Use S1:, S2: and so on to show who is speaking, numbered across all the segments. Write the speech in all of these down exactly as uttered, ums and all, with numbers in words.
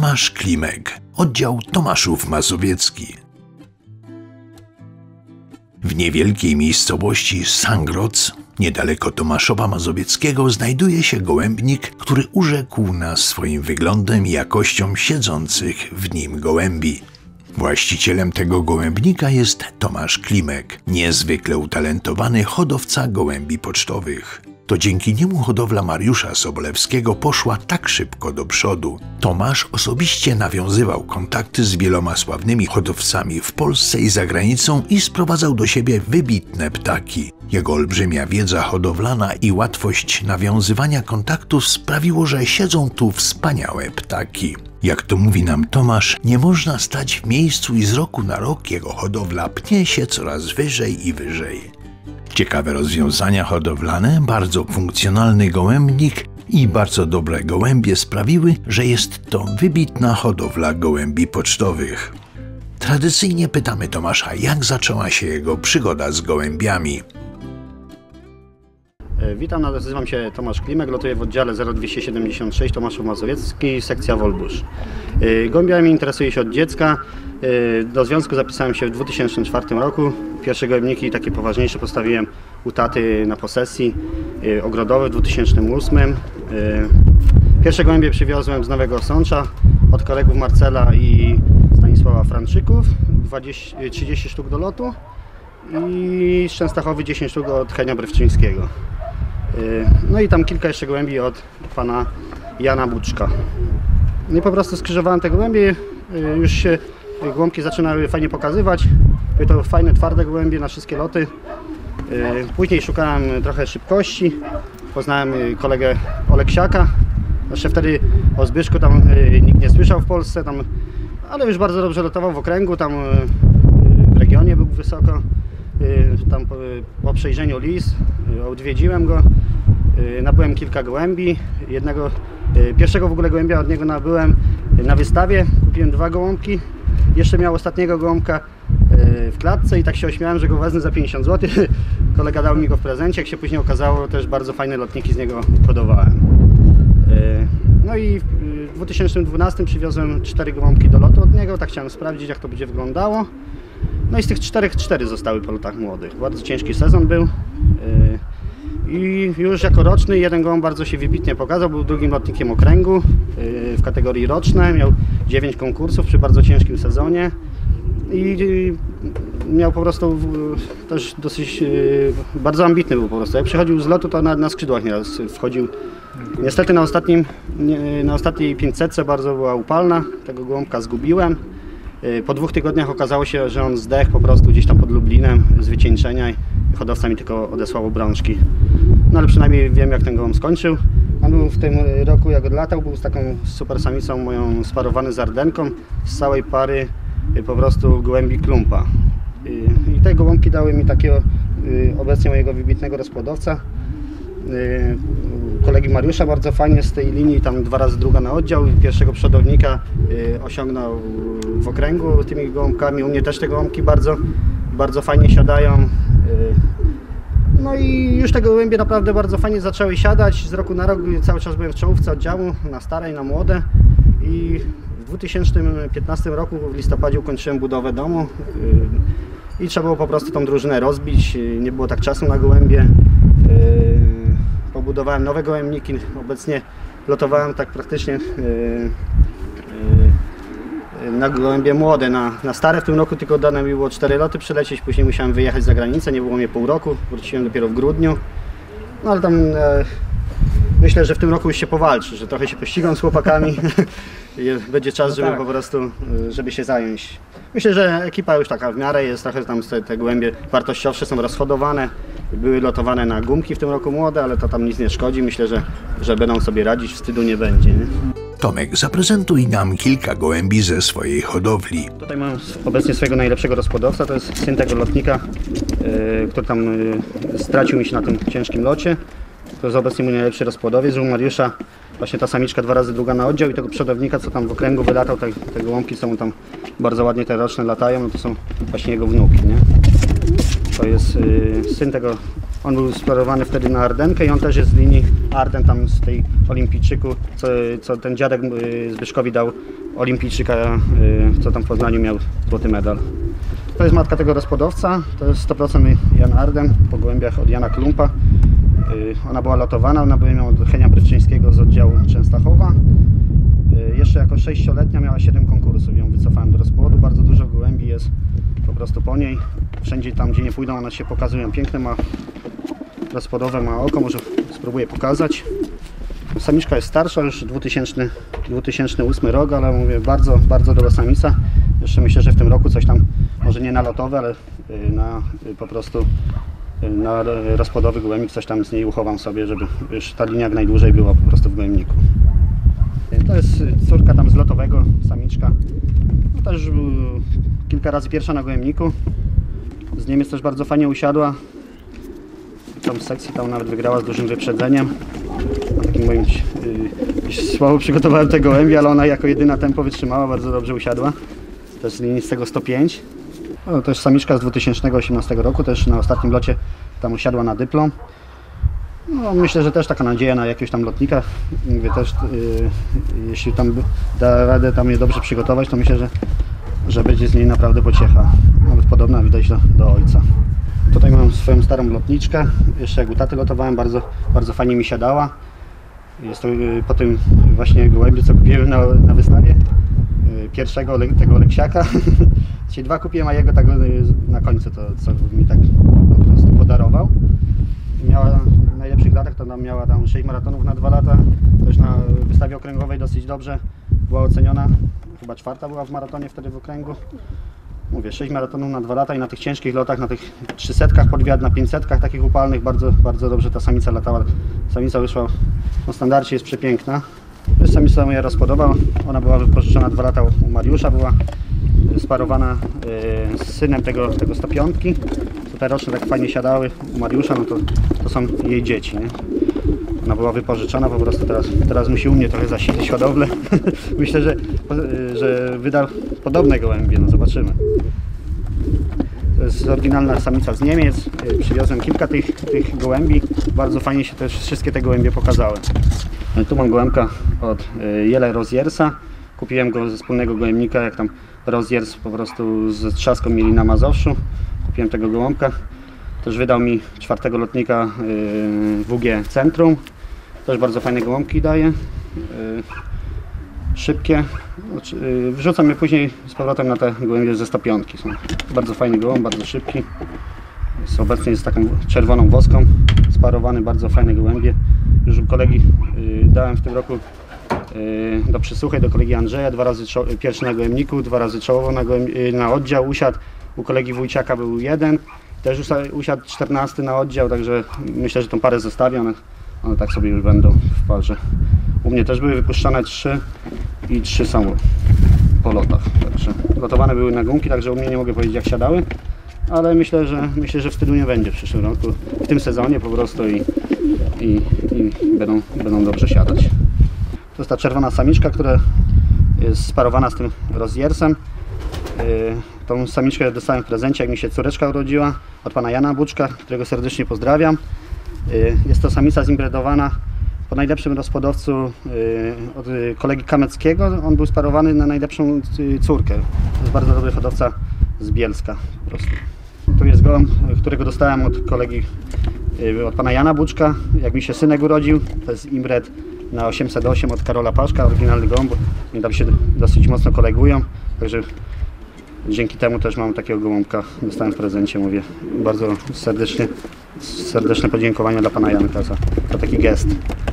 S1: Tomasz Klimek, oddział Tomaszów Mazowiecki. W niewielkiej miejscowości Sangroc, niedaleko Tomaszowa Mazowieckiego, znajduje się gołębnik, który urzekł nas swoim wyglądem i jakością siedzących w nim gołębi. Właścicielem tego gołębnika jest Tomasz Klimek, niezwykle utalentowany hodowca gołębi pocztowych. To dzięki niemu hodowla Mariusza Sobolewskiego poszła tak szybko do przodu. Tomasz osobiście nawiązywał kontakty z wieloma sławnymi hodowcami w Polsce i za granicą i sprowadzał do siebie wybitne ptaki. Jego olbrzymia wiedza hodowlana i łatwość nawiązywania kontaktów sprawiło, że siedzą tu wspaniałe ptaki. Jak to mówi nam Tomasz, nie można stać w miejscu i z roku na rok jego hodowla pnie się coraz wyżej i wyżej. Ciekawe rozwiązania hodowlane, bardzo funkcjonalny gołębnik i bardzo dobre gołębie sprawiły, że jest to wybitna hodowla gołębi pocztowych. Tradycyjnie pytamy Tomasza, jak zaczęła się jego przygoda z gołębiami.
S2: Witam, nazywam się Tomasz Klimek, lotuję w oddziale zero dwieście siedemdziesiąt sześć Tomaszów Mazowiecki, sekcja Wolbusz. Gołębiami interesuję się od dziecka. Do związku zapisałem się w dwa tysiące czwartym roku. Pierwsze gołębniki takie poważniejsze postawiłem u taty na posesji ogrodowej w dwa tysiące ósmym. Pierwsze gołębie przywiozłem z Nowego Sącza od kolegów Marcela i Stanisława Franczyków, dwadzieścia, trzydzieści sztuk do lotu i z Częstochowy dziesięć sztuk od Henia Brewczyńskiego. No i tam kilka jeszcze gołębi od pana Jana Buczka. No i po prostu skrzyżowałem te gołębie, już się gołąbki zaczynały fajnie pokazywać. Były to fajne, twarde gołębie na wszystkie loty. Później szukałem trochę szybkości. Poznałem kolegę Oleksiaka. Jeszcze wtedy o Zbyszku tam nikt nie słyszał w Polsce, tam, ale już bardzo dobrze lotował w okręgu, tam w regionie był wysoko. Tam po, po przejrzeniu lis odwiedziłem go, nabyłem kilka gołębi. Jednego, pierwszego w ogóle gołębia od niego nabyłem na wystawie, kupiłem dwa gołąbki. Jeszcze miał ostatniego gołąbka w klatce i tak się ośmiałem, że go wezmę za pięćdziesiąt złotych. Kolega dał mi go w prezencie, jak się później okazało, też bardzo fajne lotniki z niego hodowałem. No i w dwa tysiące dwunastym przywiozłem cztery gołąbki do lotu od niego, tak chciałem sprawdzić, jak to będzie wyglądało. No i z tych czterech cztery zostały po lotach młodych. Bardzo ciężki sezon był. I już jako roczny jeden gołąb bardzo się wybitnie pokazał, był drugim lotnikiem okręgu w kategorii roczne, miał dziewięć konkursów przy bardzo ciężkim sezonie i miał po prostu też dosyć, bardzo ambitny był po prostu. Jak przychodził z lotu, to na, na skrzydłach nieraz wchodził. Niestety na, ostatnim, na ostatniej pięćsetce bardzo była upalna, tego gołąbka zgubiłem. Po dwóch tygodniach okazało się, że on zdechł po prostu gdzieś tam pod Lublinem z wycieńczenia i hodowca mi tylko odesłał obrączki. No ale przynajmniej wiem, jak ten gołąb skończył. On był w tym roku, jak odlatał, był z taką super samicą moją sparowany z Ardenką. Z całej pary po prostu gołębi klumpa. I te gołąbki dały mi takiego obecnie mojego wybitnego rozpłodowca, kolegi Mariusza, bardzo fajnie z tej linii, tam dwa razy druga na oddział. Pierwszego przodownika osiągnął w okręgu tymi gołąbkami. U mnie też te gołąbki bardzo, bardzo fajnie siadają. No i już te gołębie naprawdę bardzo fajnie zaczęły siadać. Z roku na rok cały czas byłem w czołówce oddziału, na stare i na młode. I w dwa tysiące piętnastym roku w listopadzie ukończyłem budowę domu. I trzeba było po prostu tą drużynę rozbić. Nie było tak czasu na gołębie. Pobudowałem nowe gołębniki. Obecnie lotowałem tak praktycznie na gołębie młode, na, na stare. W tym roku tylko dane mi było cztery loty przylecieć, później musiałem wyjechać za granicę, nie było mnie pół roku, wróciłem dopiero w grudniu. No ale tam e, myślę, że w tym roku już się powalczy, że trochę się pościgam z chłopakami i będzie czas, żeby no tak. po prostu, żeby się zająć. Myślę, że ekipa już taka w miarę jest, trochę tam te, te gołębie wartościowsze są rozhodowane, były lotowane na gumki w tym roku młode, ale to tam nic nie szkodzi, myślę, że, że będą sobie radzić, wstydu nie będzie. Nie?
S1: Tomek, zaprezentuj nam kilka gołębi ze swojej hodowli.
S2: Tutaj mam obecnie swojego najlepszego rozpłodowca, to jest syn tego lotnika, yy, który tam yy, stracił mi się na tym ciężkim locie. To jest obecnie mój najlepszy rozpłodowiec. U Mariusza właśnie ta samiczka dwa razy druga na oddział i tego przodownika, co tam w okręgu wylatał, te, te gołąbki są tam bardzo ładnie, te roczne latają, no to są właśnie jego wnuki, nie? To jest yy, syn tego On był sparowany wtedy na Ardenkę i on też jest z linii Arden, tam z tej Olimpijczyku, co, co ten dziadek Zbyszkowi dał Olimpijczyka, co tam w Poznaniu miał złoty medal. To jest matka tego rozpłodowca, to jest sto procent Jan Arden, po gołębiach od Jana Klumpa. Ona była lotowana, ona była od Henia Bryczczyńskiego z oddziału Częstochowa. Jeszcze jako sześcioletnia miała siedem konkursów, ją wycofałem do rozpłodu, bardzo dużo gołębi jest po prostu po niej. Wszędzie tam, gdzie nie pójdą, one się pokazują piękne, ma rozpłodowe, ma oko, może spróbuję pokazać. Samiczka jest starsza, już dwa tysiące ósmy rok, ale mówię, bardzo, bardzo dobra samica. Jeszcze myślę, że w tym roku coś tam, może nie na lotowe, ale na po prostu na rozpłodowy gołębnik coś tam z niej uchowam sobie, żeby już ta linia jak najdłużej była po prostu w gołębniku. To jest córka tam z lotowego, samiczka. No też kilka razy pierwsza na gołębniku. Z Niemiec też bardzo fajnie usiadła. Tam w sekcji tam nawet wygrała z dużym wyprzedzeniem. Na takim moim yy, słabo przygotowałem te gołębie, ale ona jako jedyna tempo wytrzymała, bardzo dobrze usiadła. Też z linii z tego sto pięć. No, to jest samiczka z dwa tysiące osiemnastego roku, też na ostatnim locie tam usiadła na dyplom. No, myślę, że też taka nadzieja na jakiegoś tam lotnika. Mówię też, yy, jeśli tam da radę tam je dobrze przygotować, to myślę, że, że będzie z niej naprawdę pociecha. Nawet podobna widać do, do ojca. Tutaj mam swoją starą lotniczkę, jeszcze jak u taty lotowałem, bardzo, bardzo fajnie mi siadała. Jest to yy, po tym właśnie gołębiu, co kupiłem na, na wystawie. Yy, pierwszego tego Leksiaka. Czyli dwa kupiłem, a jego tak yy, na końcu to, co mi tak po prostu podarował. Miała w najlepszych latach, to nam miała tam sześć maratonów na dwa lata. Też na wystawie okręgowej dosyć dobrze była oceniona. Chyba czwarta była w maratonie wtedy w okręgu. Mówię, sześć maratonów na dwa lata i na tych ciężkich lotach, na tych trzysetkach podwiad, na pięćsetkach takich upalnych bardzo, bardzo dobrze ta samica latała. Samica wyszła na standardzie, jest przepiękna. Samica mi się rozpodobała. Ona była wypożyczona dwa lata u Mariusza, była sparowana z synem tego, tego sto pięć. Te roczne tak fajnie siadały u Mariusza, no to, to są jej dzieci, nie? Ona była wypożyczona, po prostu teraz, teraz musi u mnie trochę zasilić hodowlę. Myślę, że, że wyda podobne gołębie, no zobaczymy. To jest oryginalna samica z Niemiec, przywiozłem kilka tych, tych gołębi, bardzo fajnie się też wszystkie te gołębie pokazały. Tu mam gołębka od Jele Roziersa, kupiłem go ze wspólnego gołębnika, jak tam Roziers po prostu z trzaską mieli na Mazowszu. Kupiłem tego gołąbka. Też wydał mi czwartego lotnika yy, W G Centrum. Też bardzo fajne gołąbki daje. Yy, szybkie. Yy, wrzucam je później z powrotem na te gołębie ze sto pięć. Są bardzo fajny gołąb, bardzo szybki. Jest obecnie z taką czerwoną woską. Sparowany, bardzo fajne gołębie. Już u kolegi yy, dałem w tym roku yy, do przysłuchy, do kolegi Andrzeja. Dwa razy pierwszy na gołębniku, dwa razy czołowo na, yy, na oddział usiadł. U kolegi Wójciaka był jeden, też usiadł czternasty na oddział, także myślę, że tą parę zostawię, one, one tak sobie już będą w parze. U mnie też były wypuszczane trzy i trzy są po lotach, także lotowane były na gumki, także u mnie nie mogę powiedzieć jak siadały, ale myślę, że myślę, że wstydu nie będzie w przyszłym roku, w tym sezonie po prostu i, i, i będą, będą dobrze siadać. To jest ta czerwona samiczka, która jest sparowana z tym Roziersem. Tą samiczkę dostałem w prezencie, jak mi się córeczka urodziła, od pana Jana Buczka, którego serdecznie pozdrawiam. Jest to samica zimbredowana po najlepszym rozpłodowcu od kolegi Kameckiego. On był sparowany na najlepszą córkę. To jest bardzo dobry hodowca z Bielska po prostu. Tu jest gołąb, którego dostałem od kolegi, od pana Jana Buczka, jak mi się synek urodził. To jest imbred na osiemset osiem od Karola Paszka, oryginalny gołąb. Oni tam się dosyć mocno kolegują, także dzięki temu też mam takiego gołąbka, dostałem w prezencie, mówię, bardzo serdecznie, serdeczne podziękowania dla pana Janka za, za taki gest.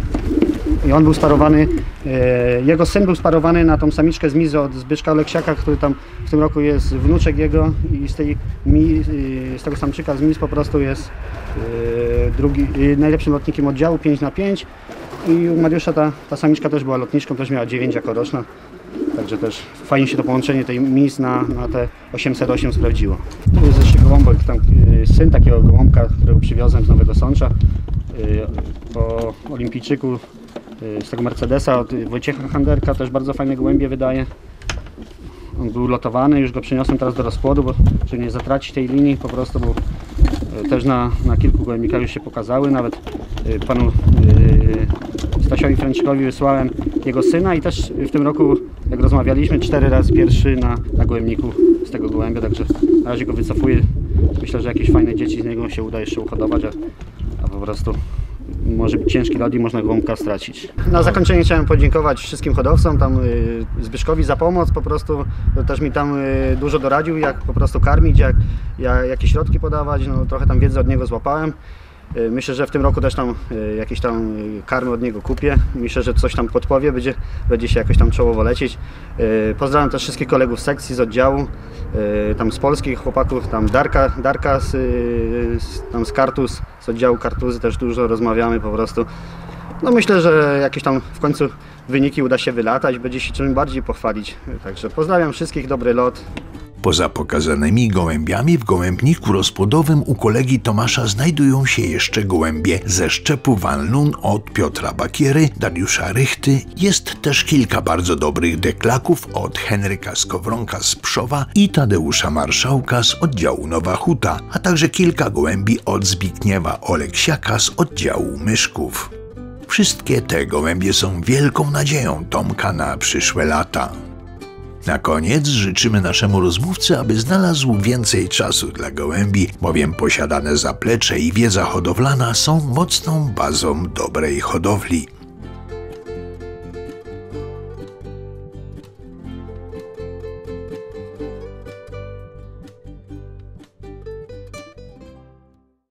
S2: I on był sparowany, e, jego syn był sparowany na tą samiczkę z Mizy od Zbyszka Oleksiaka, który tam w tym roku jest wnuczek jego i z, tej, mi, z tego samczyka z Miz po prostu jest e, drugi, e, najlepszym lotnikiem oddziału pięć na pięć i u Mariusza ta, ta samiczka też była lotniczką, też miała dziewięć jako roczna. Także też fajnie się to połączenie tej Miz na, na te osiemset osiem sprawdziło. Tu jest jeszcze gołąbek, tam, y, syn takiego gołąbka, którego przywiozłem z Nowego Sącza y, po Olimpijczyku y, z tego Mercedesa od Wojciecha Handerka, też bardzo fajne gołębie wydaje. On był lotowany, już go przyniosłem teraz do rozpłodu, bo żeby nie zatracić tej linii, po prostu był też na, na kilku gołębnikach już się pokazały, nawet panu Stasiowi Fręczykowi wysłałem jego syna i też w tym roku, jak rozmawialiśmy, cztery razy pierwszy na, na gołębniku z tego gołębia, także na razie go wycofuję. Myślę, że jakieś fajne dzieci z niego się uda jeszcze uhodować, a, a po prostu może być ciężki lot i można gołąbka stracić. Na zakończenie chciałem podziękować wszystkim hodowcom, tam y, Zbyszkowi za pomoc, po prostu też mi tam y, dużo doradził, jak po prostu karmić, jak, jak, jakie środki podawać, no, trochę tam wiedzy od niego złapałem. Y, myślę, że w tym roku też tam y, jakieś tam y, karmy od niego kupię. Myślę, że coś tam podpowie, będzie, będzie się jakoś tam czołowo lecieć. Y, pozdrawiam też wszystkich kolegów z sekcji, z oddziału, y, tam z polskich chłopaków, tam Darka, Darka z, y, z, tam z Kartus, z oddziału Kartuzy też dużo rozmawiamy po prostu. No myślę, że jakieś tam w końcu wyniki uda się wylatać, będzie się czym bardziej pochwalić. Także pozdrawiam wszystkich, dobry lot.
S1: Poza pokazanymi gołębiami w gołębniku rozpłodowym u kolegi Tomasza znajdują się jeszcze gołębie ze szczepu Van Loon od Piotra Bakiery, Dariusza Rychty. Jest też kilka bardzo dobrych deklaków od Henryka Skowronka z Pszowa i Tadeusza Marszałka z oddziału Nowa Huta, a także kilka gołębi od Zbigniewa Oleksiaka z oddziału Myszków. Wszystkie te gołębie są wielką nadzieją Tomka na przyszłe lata. Na koniec życzymy naszemu rozmówcy, aby znalazł więcej czasu dla gołębi, bowiem posiadane zaplecze i wiedza hodowlana są mocną bazą dobrej hodowli.